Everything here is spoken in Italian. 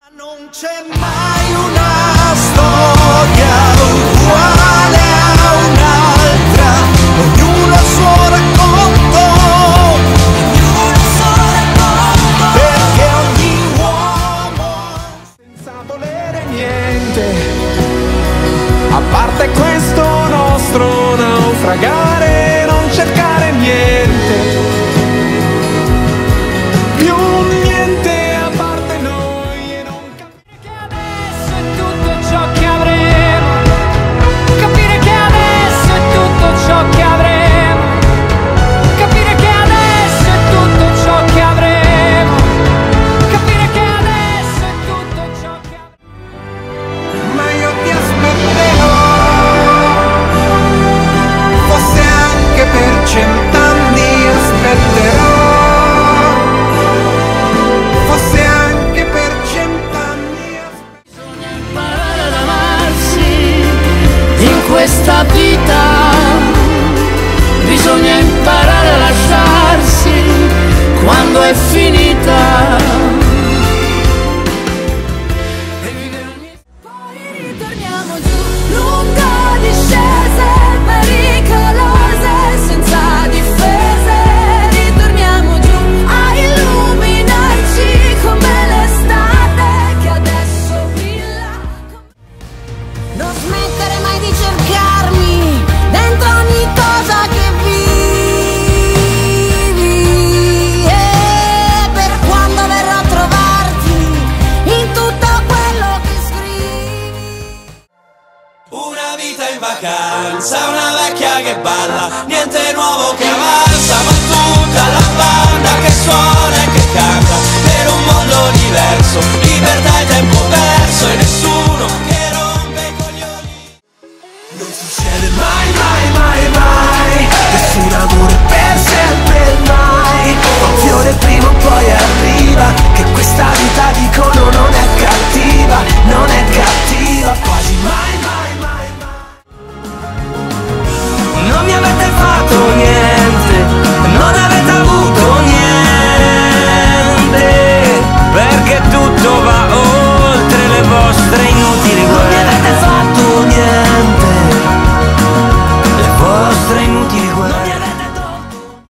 Non c'è mai una storia uguale a un'altra, ognuno ha il suo racconto, perché ogni uomo senza volere niente, a parte questo nostro naufragare, non cercare niente. Questa vita bisogna imparare a lasciarsi quando è finita. Poi ritorniamo giù, lungo discese pericolose, senza difese. Ritorniamo giù a illuminarci come l'estate che adesso brilla. Non smettere mai di cercarmi dentro ogni cosa che vivi, e per quando verrò a trovarti in tutto quello che scrivi. Una vita in vacanza, una vecchia che balla, niente nuovo che avanza, ma tutta la banda che suona e che canta per un mondo diverso, libertà.